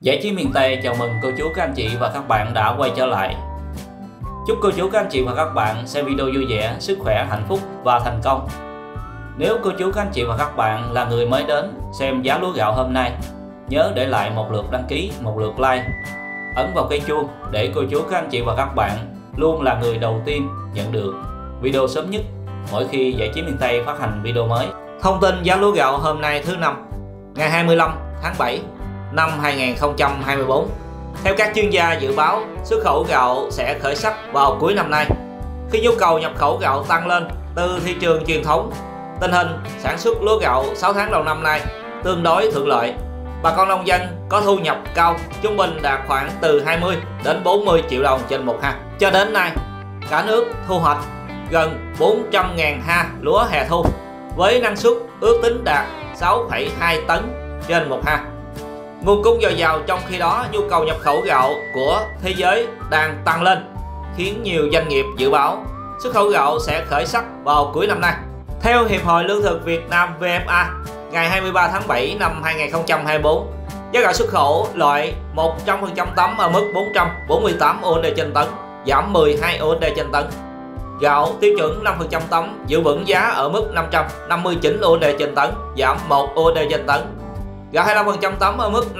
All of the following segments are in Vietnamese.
Giải trí miền Tây chào mừng cô chú, các anh chị và các bạn đã quay trở lại. Chúc cô chú, các anh chị và các bạn xem video vui vẻ, sức khỏe, hạnh phúc và thành công. Nếu cô chú, các anh chị và các bạn là người mới đến xem giá lúa gạo hôm nay, nhớ để lại một lượt đăng ký, một lượt like, ấn vào cái chuông để cô chú, các anh chị và các bạn luôn là người đầu tiên nhận được video sớm nhất mỗi khi Giải trí miền Tây phát hành video mới. Thông tin giá lúa gạo hôm nay thứ Năm, ngày 25 tháng 7 năm 2024. Theo các chuyên gia dự báo, xuất khẩu gạo sẽ khởi sắc vào cuối năm nay. Khi nhu cầu nhập khẩu gạo tăng lên từ thị trường truyền thống, tình hình sản xuất lúa gạo 6 tháng đầu năm nay tương đối thuận lợi. Bà con nông dân có thu nhập cao, trung bình đạt khoảng từ 20 đến 40 triệu đồng trên một ha. Cho đến nay, cả nước thu hoạch gần 400.000 ha lúa hè thu, với năng suất ước tính đạt 6,2 tấn trên một ha. Nguồn cung dồi dào, trong khi đó nhu cầu nhập khẩu gạo của thế giới đang tăng lên, khiến nhiều doanh nghiệp dự báo xuất khẩu gạo sẽ khởi sắc vào cuối năm nay. Theo Hiệp hội Lương thực Việt Nam VFA, ngày 23 tháng 7 năm 2024, giá gạo xuất khẩu loại 100% tấm ở mức 448 USD trên tấn, giảm 12 USD trên tấn. Gạo tiêu chuẩn 5% tấm giữ vững giá ở mức 559 USD trên tấn, giảm 1 USD trên tấn. Gạo 25% tấm ở mức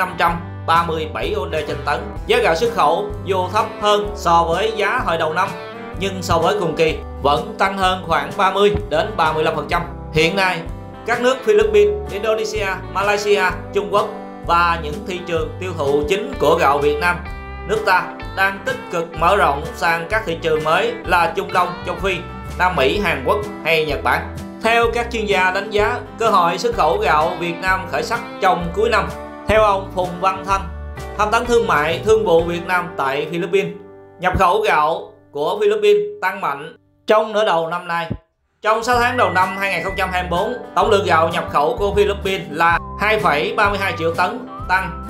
537 USD trên tấn. Giá gạo xuất khẩu dù thấp hơn so với giá hồi đầu năm, nhưng so với cùng kỳ vẫn tăng hơn khoảng 30 đến 35%. Hiện nay, các nước Philippines, Indonesia, Malaysia, Trung Quốc và những thị trường tiêu thụ chính của gạo Việt Nam, nước ta đang tích cực mở rộng sang các thị trường mới là Trung Đông, Châu Phi, Nam Mỹ, Hàn Quốc hay Nhật Bản. Theo các chuyên gia đánh giá, cơ hội xuất khẩu gạo Việt Nam khởi sắc trong cuối năm. Theo ông Phùng Văn Thanh, Tham tán thương mại Thương vụ Việt Nam tại Philippines, nhập khẩu gạo của Philippines tăng mạnh trong nửa đầu năm nay. Trong 6 tháng đầu năm 2024, tổng lượng gạo nhập khẩu của Philippines là 2,32 triệu tấn, tăng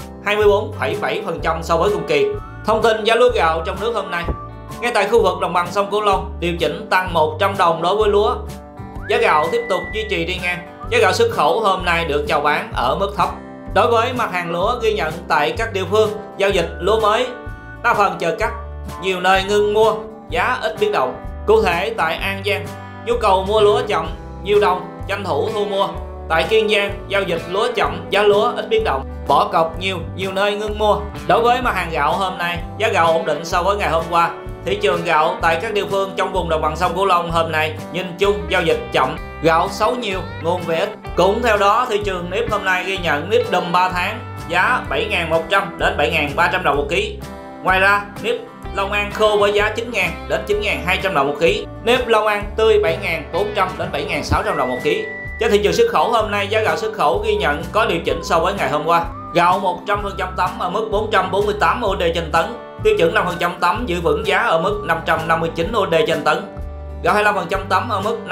24,7% so với cùng kỳ. Thông tin giá lúa gạo trong nước hôm nay. Ngay tại khu vực đồng bằng sông Cửu Long, điều chỉnh tăng 100 đồng đối với lúa. Giá gạo tiếp tục duy trì đi ngang. Giá gạo xuất khẩu hôm nay được chào bán ở mức thấp. Đối với mặt hàng lúa ghi nhận tại các địa phương giao dịch lúa mới, đa phần chờ cắt, nhiều nơi ngưng mua, giá ít biến động. Cụ thể tại An Giang, nhu cầu mua lúa chậm, nhiều đồng tranh thủ thu mua. Tại Kiên Giang, giao dịch lúa chậm, giá lúa ít biến động, bỏ cọc nhiều nơi ngưng mua. Đối với mặt hàng gạo hôm nay, giá gạo ổn định so với ngày hôm qua. Thị trường gạo tại các địa phương trong vùng đồng bằng sông Cửu Long hôm nay nhìn chung giao dịch chậm, gạo xấu nhiều, nguồn về ít. Cũng theo đó, thị trường nếp hôm nay ghi nhận nếp đùm 3 tháng giá 7.100 đến 7.300 đồng một ký. Ngoài ra, nếp Long An khô với giá 9.000 đến 9.200 đồng một ký, nếp Long An tươi 7.400 đến 7.600 đồng một ký. Trên thị trường xuất khẩu hôm nay, giá gạo xuất khẩu ghi nhận có điều chỉnh so với ngày hôm qua. Gạo 100% tấm ở mức 448 USD trên tấn, tiêu chuẩn 5% tấm giữ vững giá ở mức 559 USD trên tấn. Gạo 25% tấm ở mức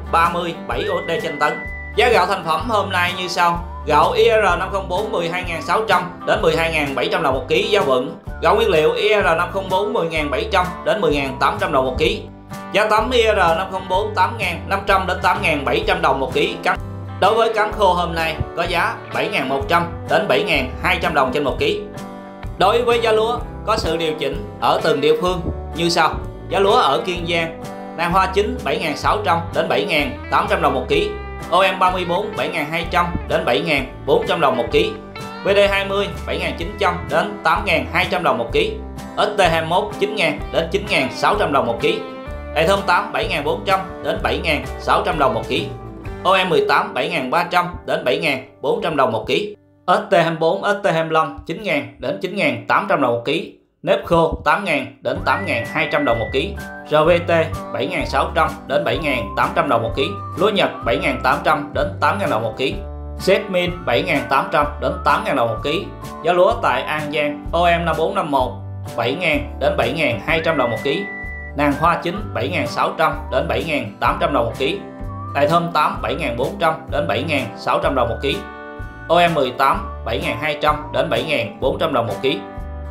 537 USD trên tấn. Giá gạo thành phẩm hôm nay như sau: gạo IR504 12.600 đến 12.700 đồng một ký, giá vững. Gạo nguyên liệu IR504 10.700 đến 10.800 đồng một ký. Giá tấm IR504 8.500 đến 8.700 đồng một ký. Đối với cám khô hôm nay có giá 7.100 đến 7.200 đồng trên một ký. Đối với giá lúa có sự điều chỉnh ở từng địa phương như sau: giá lúa ở Kiên Giang, nàng hoa chính 7.600 đến 7.800 đồng một ký, OM34 7.200 đến 7.400 đồng một ký, VD20 7.900 đến 8.200 đồng một ký, ST21 9.000 đến 9.600 đồng một ký, Đại Thơm 8 7.400 đến 7.600 đồng một ký, OM18 7.300 đến 7.400 đồng một ký, ST24 ST25 9.000 đến 9.800 đồng một ký, nếp khô 8.000 đến 8.200 đồng một ký, RVT 7.600 đến 7.800 đồng một ký, lúa Nhật 7.800 đến 8.000 đồng một ký, Zmin 7.800 đến 8.000 đồng một ký. Giá lúa tại An Giang, OM5451 7.000 đến 7.200 đồng một ký, nàng hoa chính 7.600 đến 7.800 đồng một ký, Đại Thơm 8 7.400 đến 7.600 đồng một ký, OM18 7.200 đến 7.400 đồng một ký,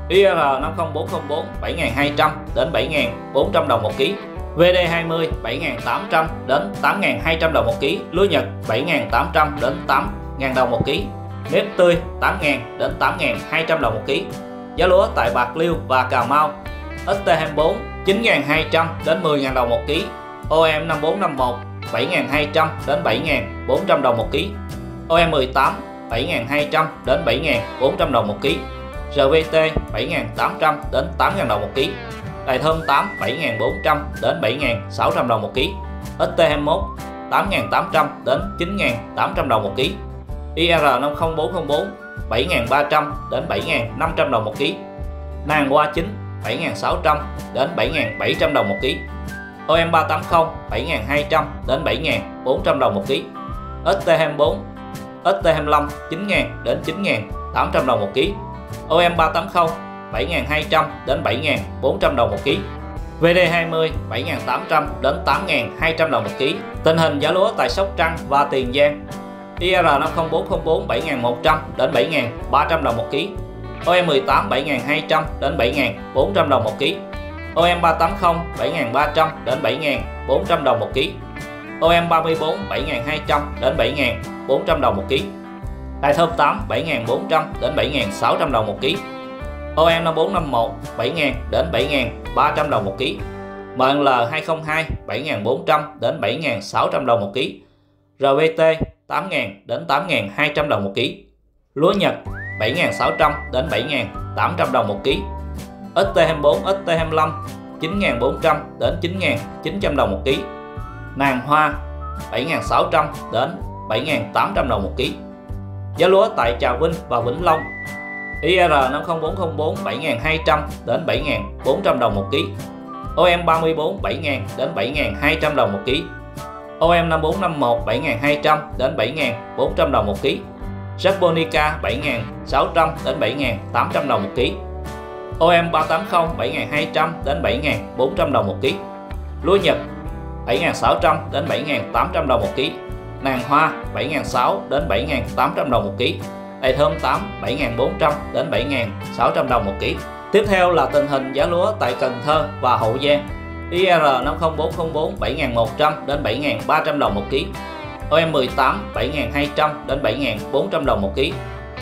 IR50404 7.200 đến 7.400 đồng một ký, VD20 7.800 đến 8.200 đồng một ký, lúa Nhật 7.800 đến 8.000 đồng một ký, nếp tươi 8.000 đến 8.200 đồng một ký. Giá lúa tại Bạc Liêu và Cà Mau: XT24 9.200 đến 10.000 đồng một ký, OM5451 7.200 đến 7.400 đồng một ký, OM18 7.200 đến 7.400 đồng một ký, RVT 7.800 đến 8.000 đồng một ký, Đài Thơm 8 7.400 đến 7.600 đồng một ký, XT21 8.800 đến 9.800 đồng một ký, IR50404 7.300 đến 7.500 đồng một ký, nàng hoa chính 7.600 đến 7.700 đồng một ký, OM380 7.200 đến 7.400 đồng một ký, XT24 XT25 9.000 đến 9.800 đồng một ký, OM380 7.200 đến 7.400 đồng một ký, VD20 7.800 đến 8.200 đồng một ký. Tình hình giá lúa tại Sóc Trăng và Tiền Giang: IR50404 7.100 đến 7.300 đồng một ký, OM18 7.200 đến 7.400 đồng một ký, OM380 7.300 đến 7.400 đồng một ký, OM34 7.200 đến 7.400 đồng một ký, Đài Thơm 8 7.400 đến 7.600 đồng một ký, OM5451 7.000 đến 7.300 đồng một ký, ML202 7.400 đến 7.600 đồng một ký, RVT 8.000 đến 8.200 đồng một ký, lúa Nhật 7.600 đến 7.800 đồng một ký, XT24 XT25 9.400 đến 9.900 đồng một ký, nàng hoa 7.600 đến 7.800 đồng một ký. Giá lúa tại Trà Vinh và Vĩnh Long: IR50404 7.200 đến 7.400 đồng một ký, OM34 7.000 đến 7.200 đồng một ký, OM5451 7.200 đến 7.400 đồng một ký, Japonica 7.600 đến 7.800 đồng một ký, OM380 7.200 đến 7.400 đồng một ký, lúa Nhật 7.600 đến 7.800 đồng một ký, nàng hoa 7.600 đến 7.800 đồng một ký, Đài Thơm 8 7.400 đến 7.600 đồng một ký. Tiếp theo là tình hình giá lúa tại Cần Thơ và Hậu Giang: IR50404 7.100 đến 7.300 đồng một ký, OM18 7.200 đến 7.400 đồng một ký,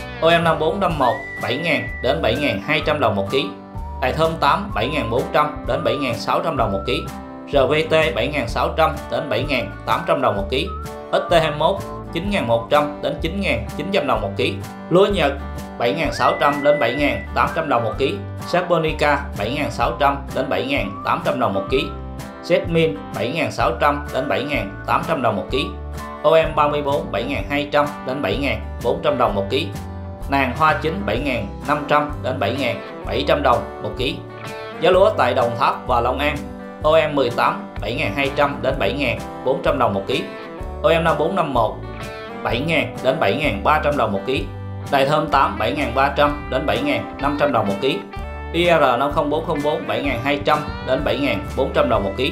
OM5451 7.000 đến 7.200 đồng một ký, Đài Thơm 8 7.400 đến 7.600 đồng một ký, RVT 7.600 đến 7.800 đồng một ký, XT21 9.100 đến 9.900 đồng một ký, lúa Nhật 7.600 đến 7.800 đồng một ký, Japonica 7.600 đến 7.800 đồng một ký, Zetmin 7.600 đến 7.800 đồng một ký, OM34 7.200 đến 7.400 đồng một ký, nàng hoa chính 7.500 đến 7.700 đồng một ký. Giá lúa tại Đồng Tháp và Long An: OM18 7.200 đến 7.400 đồng một ký, OM5451 7.000 đến 7.300 đồng một ký, Đài Thơm 8 7.300 đến 7.500 đồng một ký, IR50404 7.200 đến 7.400 đồng một ký,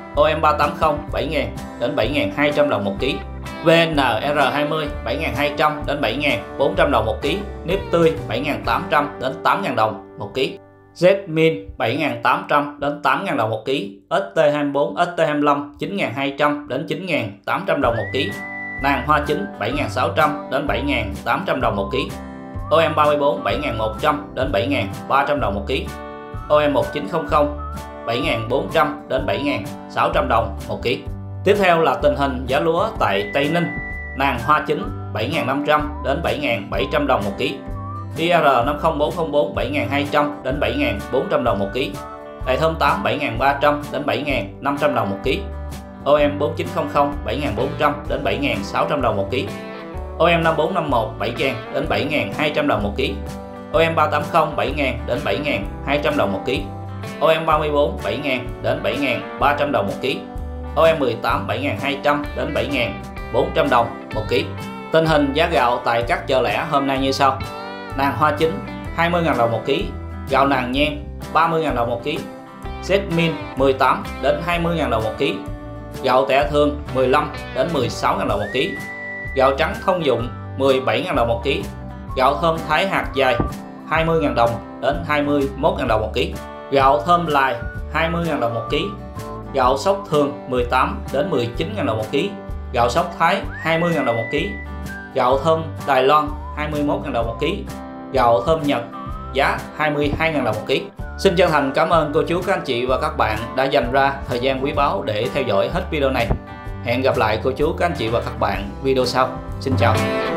OM380 7.000 đến 7.200 đồng một ký, VNR20 7.200 đến 7.400 đồng một ký, nếp tươi 7.800 đến 8.000 đồng một ký, Zetmin 7.800 đến 8.000 đồng một ký, XT24 XT25 9.200 đến 9.800 đồng một ký, nàng hoa chính 7.600 đến 7.800 đồng một ký, OM34 7.100 đến 7.300 đồng một ký, OM1900 7.400 đến 7.600 đồng một ký. Tiếp theo là tình hình giá lúa tại Tây Ninh: nàng hoa chính 7.500 đến 7.700 đồng một ký, IR50404 7.200 đến 7.400 đồng một ký, Đài Thơm 8 7.300 đến 7.500 đồng một ký, OM4900 7.400 đến 7.600 đồng một ký, OM5451 7.000 đến 7.200 đồng một ký, OM380 7.000 đến 7.200 đồng một ký, OM34 7.000 đến 7.300 đồng một ký, OM18 7.200 đến 7.400 đồng một ký. Tình hình giá gạo tại các chợ lẻ hôm nay như sau: nàng hoa chính 20.000 đồng một ký, gạo nàng nhen 30.000 đồng một ký, Zetmin 18 đến 20.000 đồng một ký, gạo tẻ thường 15 đến 16.000 đồng một ký, gạo trắng thông dụng 17.000 đồng một ký, gạo thơm Thái hạt dài 20.000 đồng đến 21.000 đồng một ký, gạo thơm lài 20.000 đồng một ký, gạo sóc thường 18 đến 19.000 đồng một ký, gạo sóc Thái 20.000 đồng một ký, gạo thơm Đài Loan 21.000 đồng một ký. Gạo thơm Nhật giá 22.000 đồng một ký. Xin chân thành cảm ơn cô chú, các anh chị và các bạn đã dành ra thời gian quý báu để theo dõi hết video này. Hẹn gặp lại cô chú, các anh chị và các bạn video sau. Xin chào.